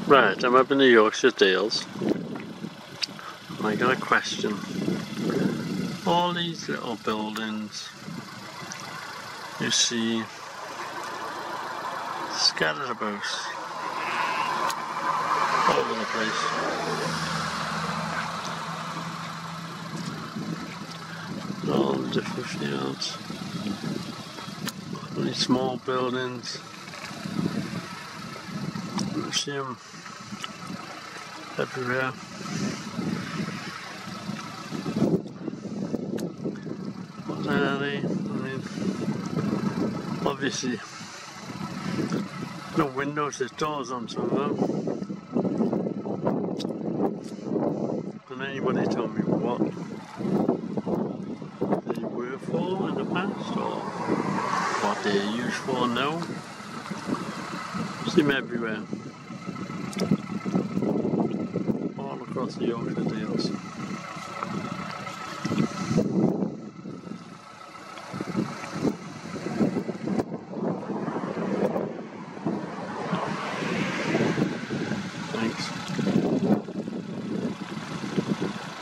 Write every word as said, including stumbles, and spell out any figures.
Right, I'm up in the Yorkshire Dales and I got a question. All these little buildings you see scattered about all over the place. All the different fields. All these small buildings. You see them everywhere. What are they? I mean, obviously, no windows, there's doors on some of them. Can anybody tell me what they were for in the past or what they're used for now? See them everywhere. All across the Yorkshire Dales.